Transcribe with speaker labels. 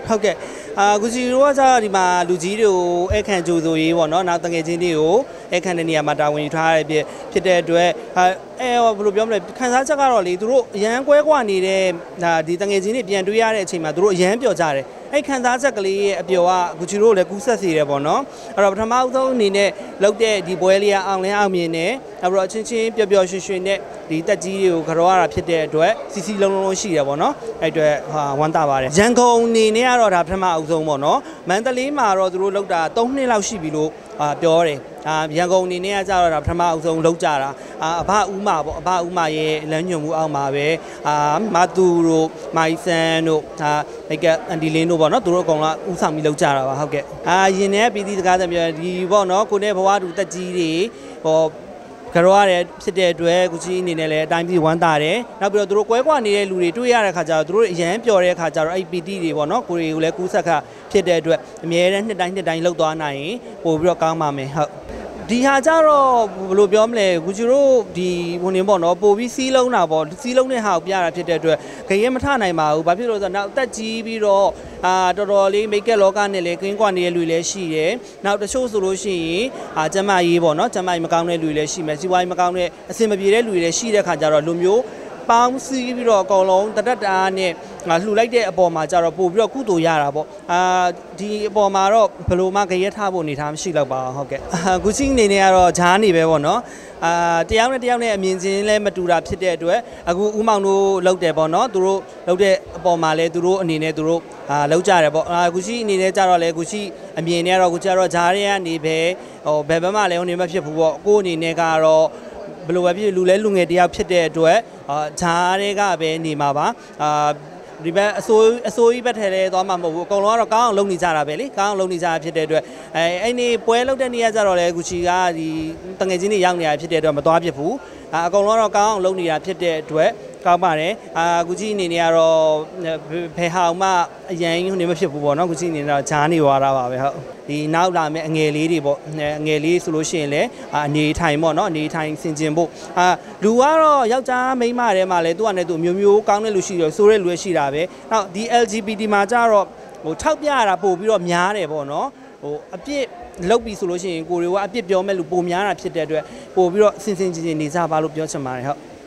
Speaker 1: ဟုတ်ကဲ့ဂူချီတို့ကဒီမှာလူကြီးတွေကိုအခန့်ကြိုဆိုရေးပေါ့နော်နောက်တငယ်ချင်းတွေကိုအခန့်တဲ့နေရာမှာတာဝန်ယူထားရတဲ့ဖြစ်တဲ့အတွက်ဘယ်လိုပြောမလဲခန်းစားချက်ကတော့လေသူတို့အရန်ကွဲကွာနေတဲ့ဒီတငယ်ချင်းတွေပြန်တွေ့ရတဲ့အချိန်မှာသူတို့အရန်ပျော်ကြတယ်အဲ့ခန်းစားချက်ကလေးရဲ့အပျော်ကဂူချီတို့လည်းကူးဆက်စေတယ်ပေါ့နော်အဲ့တော့ပထမဦးဆုံးအနေနဲ့လောက်တဲ့ဒီပွဲလေးကအောင်မြင်နေနောက်ပြီးတော့ချင်းပျော်ပျော်ရွှင်ရွှင်နဲ့ဒီတက်ကြီးတွေကိုကြောရတာဖြစ်တဲ့အတွက်စီစီလုံးရှိတယ်ပေါ့နော်အဲ့အတွက်ဝမ်းသာပါတယ်ရန်ကုန်အနေနဲ့ကတော့ဒါပထမဦးဆုံးပေါ့နော်မန္တလေးမှာတော့သူတို့လောက်တာ3နှစ်လောက်ရှိပြီလို့ပြောတယ်ရန်ကုန်အနေနဲ့ကကြတော့ဒါပထမအဆုံးလောက်ကြတာအဘဦးမပေါ့အဘဦးမရဲ့လမ်းညွှန်မှုအောက်မှာပဲမတူတို့မိုင်ဆန်တို့မိတ်ကအန်ဒီလင်းတို့ပေါ့နော်သူတို့အကုန်လုံးဦးဆောင်ပြီးလောက်ကြတာပါဟုတ်ကဲ့ရင်ထဲပြည်သီးစကားသံပြောဒီပေါ့နော်ကိုနဲ့ဘဝတူတက်ကြီးတွေဟောကြောရတယ်ဖြစ်တဲ့အတွက်ဂူချီအနေနဲ့လည်းအတိုင်းပြည်ဝမ်းသာတယ်နောက်ပြီးတော့သူတို့ကွဲကွာနေတဲ့လူတွေတွေ့ရတဲ့ခါကျတော့သူတို့အရန်ပျော်တဲ့ခါကျတော့အဲ့ပီတီတွေပေါ့နော်ကိုတွေကိုလည်းကူးဆက်ခဖြစ်တဲ့အတွက်အမြဲတမ်းနှစ်တိုင်းလှုပ်သွားနိုင်ရင်ပို့ပြီးတော့ကောင်းပါမယ်ဟုတ်ဒီဟာကြတော့ဘယ်လိုပြောမလဲဂူချီတို့ဒီဝင်နေပေါ့နော်ပို့ပြီးစီးလုံးတာပေါ့စီးလုံးတဲ့ဟာကိုပြတာဖြစ်တဲ့အတွက်ခရဲမထနိုင်ပါဘူးဘာဖြစ်လို့လဲဆိုတော့နောက်တက်ကြီးပြီးတော့တော်တော်လေးမိတ်ကက်လောကနဲ့လည်းကင်းကွာနေတဲ့လူလည်းရှိတယ်နောက်တချို့ဆိုလို့ရှိရင်ကျမကြီးပေါ့နော်ကျမကြီးမကောင်းတဲ့လူလည်းရှိမယ်စီးပွားရေးမကောင်းတဲ့အဆင်မပြေတဲ့လူတွေလည်းရှိတဲ့ခါကျတော့လူမျိုးပေါင်းစည်းပြီးတော့အကုန်လုံးတတားနဲ့လှူလိုက်တဲ့အပေါ်မှာကျတော့ပို့ပြီးတော့ကုသိုလ်ရတာပေါ့ဒီအပေါ်မှာတော့ဘယ်လိုမှခရဲထားဖို့အနေထားမရှိတော့ပါဟုတ်ကဲ့ဂူချီအနေနဲ့ကတော့ဂျားနေပဲပေါ့နော်တယောက်နဲ့အမြင်ချင်းလဲမတူတာဖြစ်တဲ့အတွက်အခုဦးမောင်တို့လောက်တယ်ပေါ့နော်သူတို့လောက်တဲ့အပေါ်မှာလဲသူတို့အနေနဲ့သူတို့လောက်ကြတယ်ပေါ့ဂူချီအနေနဲ့ကြတော့လဲဂူချီအမြင်နဲ့ကတော့ဂူချီကတော့ဂျားတွေကနေပဲဘယ်ဘက်မှလည်းဟိုနေမဖြစ်ဘူးပေါ့ကိုယ်အနေနဲ့ကတော့ဘယ်လိုပဲဖြစ်လူငယ်တယောက်ဖြစ်တဲ့အတွက်ဂျားတွေကပဲနေမှာပါဒီဘက်အစိုးရဘက်ထဲလဲသွားမှာမဟုတ်ဘူးအကုန်လုံးကတော့ကောင်းအောင်လုပ်နေကြတာပဲလေကောင်းအောင်လုပ်နေကြတာဖြစ်တဲ့အတွက်အဲ့ဒီပွဲလုပ်တဲ့နေရာကျတော့လဲဂူချီကဒီတငယ်ချင်းတွေရောက်နေတာဖြစ်တဲ့အတွက်မသွားဖြစ်ဘူးအကုန်လုံးတော့ကောင်းအောင်လုပ်နေတာဖြစ်တဲ့အတွက်ကောင်းပါတယ်ဂူချီအနေနဲ့ကတော့ဘယ်ဟာမှအရင်နေမဖြစ်ဘူးပေါ့နော်ဂူချီအနေနဲ့တော့ဂျားနေသွားတာပါပဲဟုတ်ဒီနောက်လာမယ့်အငယ်လေးတွေပေါ့အငယ်လေးဆိုလို့ရှိရင်လည်းအနေထိုင်ပေါ့နော်အနေထိုင်ဆင်ကျင်ဖို့လူကတော့ယောက်ျားမိန်းမထဲမှာလည်းသူကလည်းသူမျိုးကောင်းတဲ့လူရှိတယ်ဆိုတဲ့လူရှိတာပဲနောက်ဒီ LGBT မှာကျတော့ဟိုထောက်ပြရတာပို့ပြီးတော့များတယ်ပေါ့နော်ဟိုအပြစ်လောက်ပြီဆိုလို့ရှိရင်ကိုတွေကအပြစ်ပြောမဲ့လူပိုများတာဖြစ်တဲ့အတွက်ပို့ပြီးတော့စင်ကျင်နေကြပါလို့ပြောချင်ပါတယ်ဟုတ်